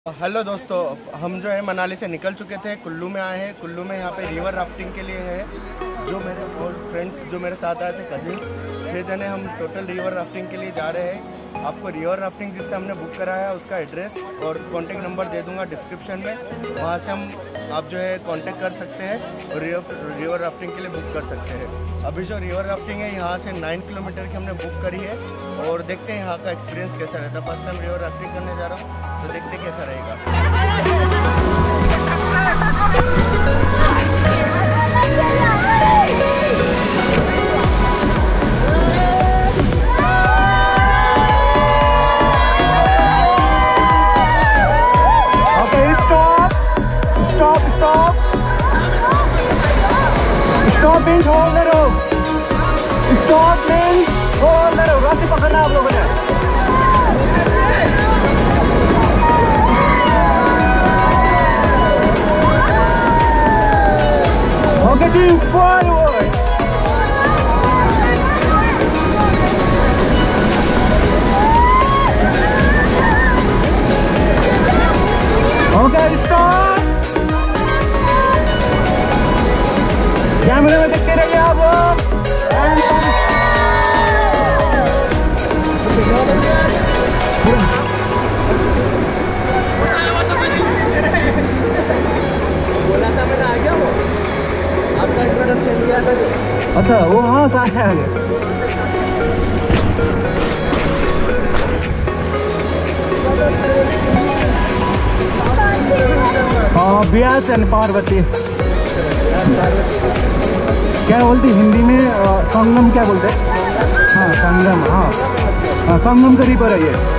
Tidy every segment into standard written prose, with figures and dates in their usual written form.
Hello दोस्तों, हम जो है मनाली से निकल चुके थे, कुल्लू में आए हैं। कुल्लू में यहाँ पे रिवर राफ्टिंग के लिए है। जो मेरे और फ्रेंड्स जो मेरे साथ आए थे, कजिन्स 6 जने हम टोटल रिवर राफ्टिंग के लिए जा रहे हैं। आपको रिवर राफ्टिंग जिससे हमने बुक कराया है उसका एड्रेस और कॉन्टेक्ट नंबर दे दूँगा डिस्क्रिप्शन में। वहाँ से आप जो है कॉन्टेक्ट कर सकते हैं और रिवर राफ्टिंग के लिए बुक कर सकते हैं। अभी जो रिवर राफ्टिंग है यहाँ से 9 किलोमीटर की हमने बुक करी है और देखते हैं यहाँ का एक्सपीरियंस कैसा रहता है। फर्स्ट टाइम रिवर राफ्टिंग करने जा रहा हूँ तो देखते कैसा रहेगा। Stop means hold the rope. Stop means hold the rope. रस्सी पकड़ना आप लोगों ने। Okay, team forward. Okay, stop. कैमरे में देखते रहिए आप लोग। बोला था मैंने, आ गया वो आपका इंट्रोडक्शन दिया था। अच्छा, वो हाँ साथ है आगे। ब्यास एंड पार्वती क्या बोलती हिंदी में? संगम क्या बोलते हैं? हाँ संगम, हाँ संगम का रिवर है ये।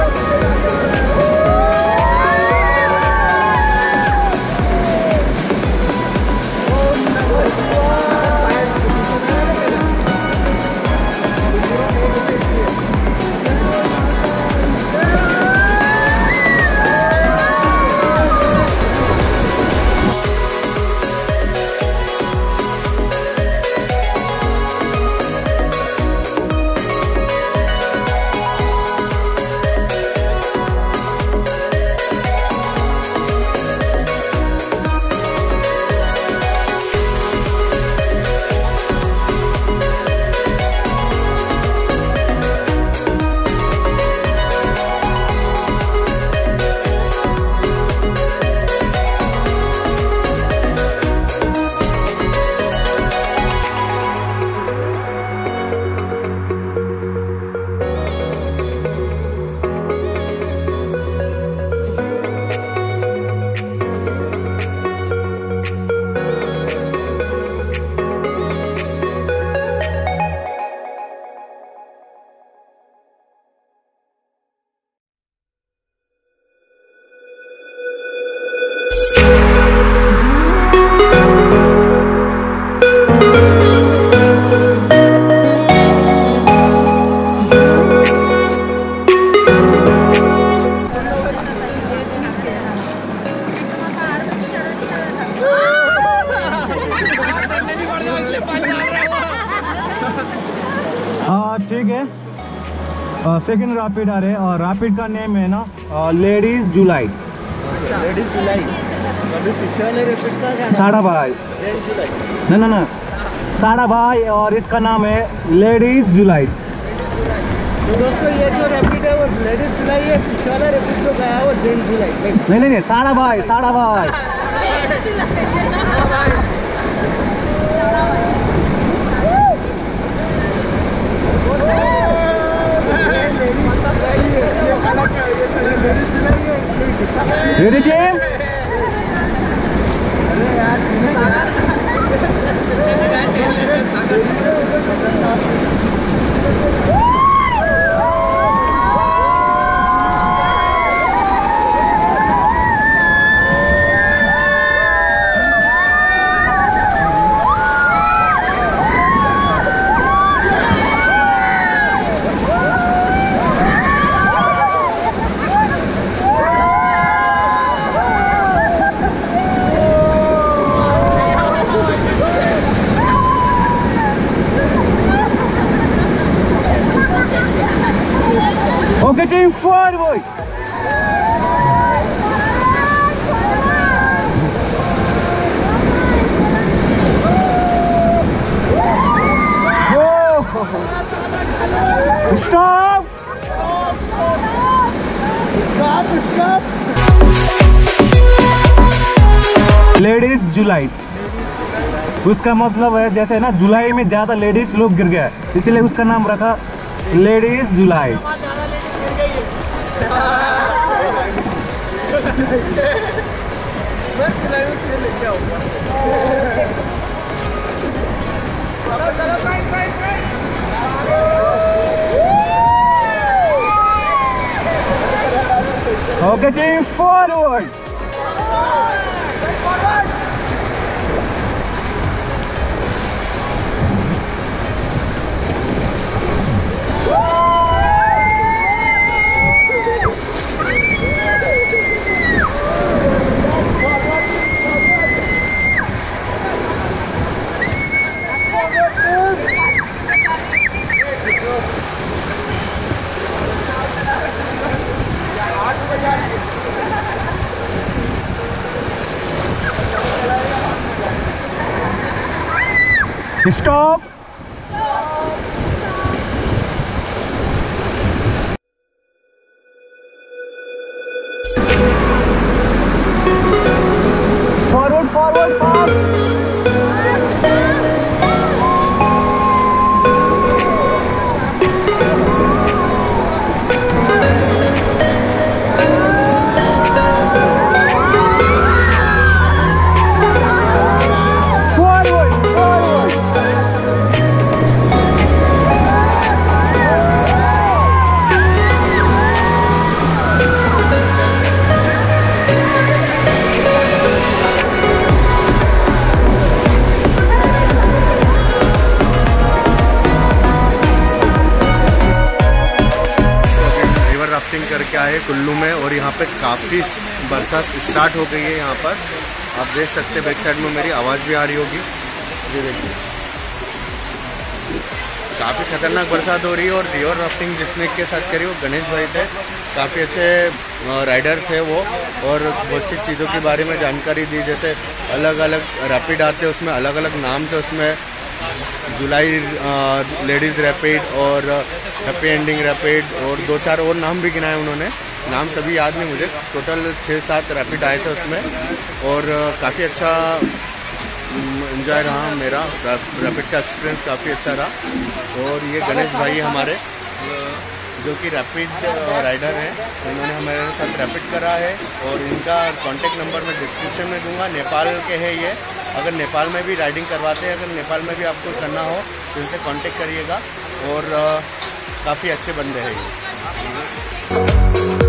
ठीक है, सेकेंड रैपिड आ रहे हैं और रैपिड का नेम है ना लेडीज जुलाई। लेडीज जुलाई अभी पीछे वाले रैपिड का क्या? साड़ा भाई ना साड़ा भाई, और इसका नाम है लेडीज जुलाई। तो दोस्तों ये जो रैपिड है वो लेडीज जुलाई है, पीछे वाला रैपिड जो गया है वो जेंट्स जुलाई। नहीं साड़ा भाई, साड़ा भाई। Ready team? जुलाई। उसका मतलब है जैसे ना जुलाई में ज़्यादा लेडीज लोग गिर गए, इसलिए उसका नाम रखा ladies July. Okay, team, forward. Stop. Forward, forward, fast. Rafting करके आए कुल्लू में, और यहाँ पे काफ़ी बरसात स्टार्ट हो गई है। यहाँ पर आप देख सकते हैं, बैक साइड में मेरी आवाज़ भी आ रही होगी, ये देखिए काफ़ी खतरनाक बरसात हो रही है। और रिवर राफ्टिंग जिसने के साथ करी वो गणेश भाई थे, काफ़ी अच्छे राइडर थे वो, और बहुत सी चीज़ों के बारे में जानकारी दी, जैसे अलग अलग रैपिड आते उसमें अलग अलग नाम थे, उसमें जुलाई लेडीज़ रैपिड और हैप्पी एंडिंग रैपिड और 2-4 और नाम भी गिनाए उन्होंने, नाम सभी याद नहीं मुझे। टोटल 6-7 रैपिड आए थे उसमें, और काफ़ी अच्छा एंजॉय रहा मेरा, रैपिड का एक्सपीरियंस काफ़ी अच्छा रहा। और ये गणेश भाई हमारे जो कि रैपिड राइडर हैं, उन्होंने हमारे साथ रैपिड करा है, और इनका कॉन्टेक्ट नंबर मैं डिस्क्रिप्शन में दूंगा। नेपाल के हैं ये, अगर नेपाल में भी राइडिंग करवाते हैं, अगर नेपाल में भी आपको करना हो तो इनसे कांटेक्ट करिएगा, और काफ़ी अच्छे बंदे हैं ये।